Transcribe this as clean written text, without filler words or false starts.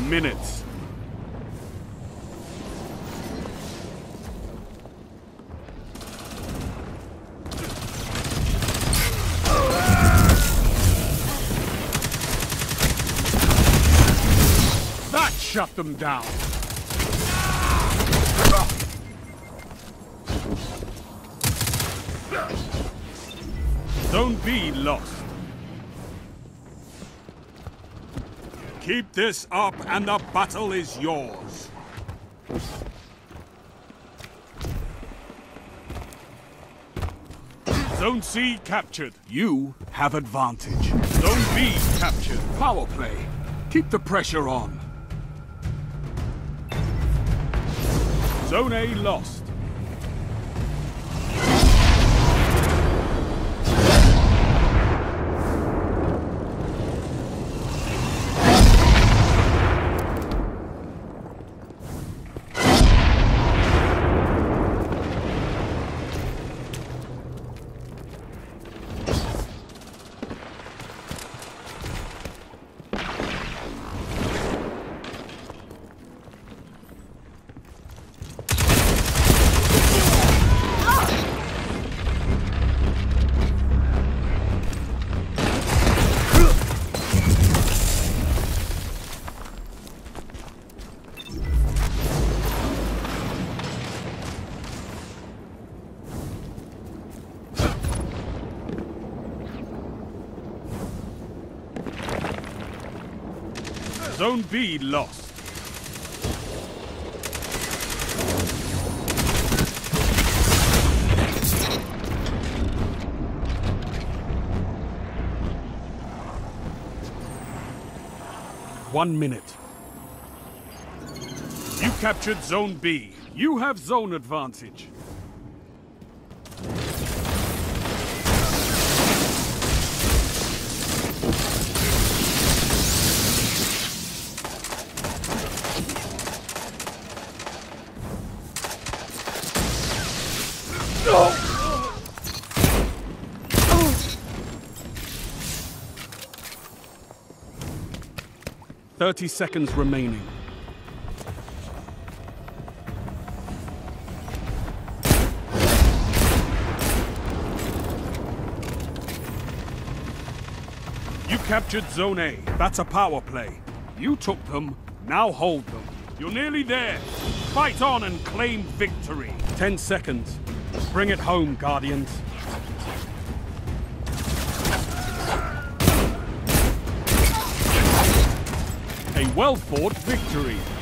minutes. That shut them down. Zone B lost. Keep this up and the battle is yours. Zone C captured. You have advantage. Zone B captured. Power play. Keep the pressure on. Zone A lost. Zone B lost. One minute. You captured Zone B. You have zone advantage. No! 30 seconds remaining. You captured Zone A. That's a power play. You took them, now hold them. You're nearly there. Fight on and claim victory. 10 seconds. Bring it home, Guardians. A well-fought victory.